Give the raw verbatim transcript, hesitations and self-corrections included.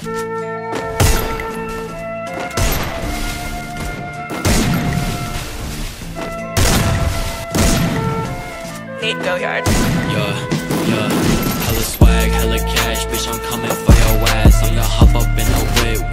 Go yard. Yeah, yeah, hella swag, hella cash, bitch, I'm coming for your ass. I'm gonna hop up in the whip.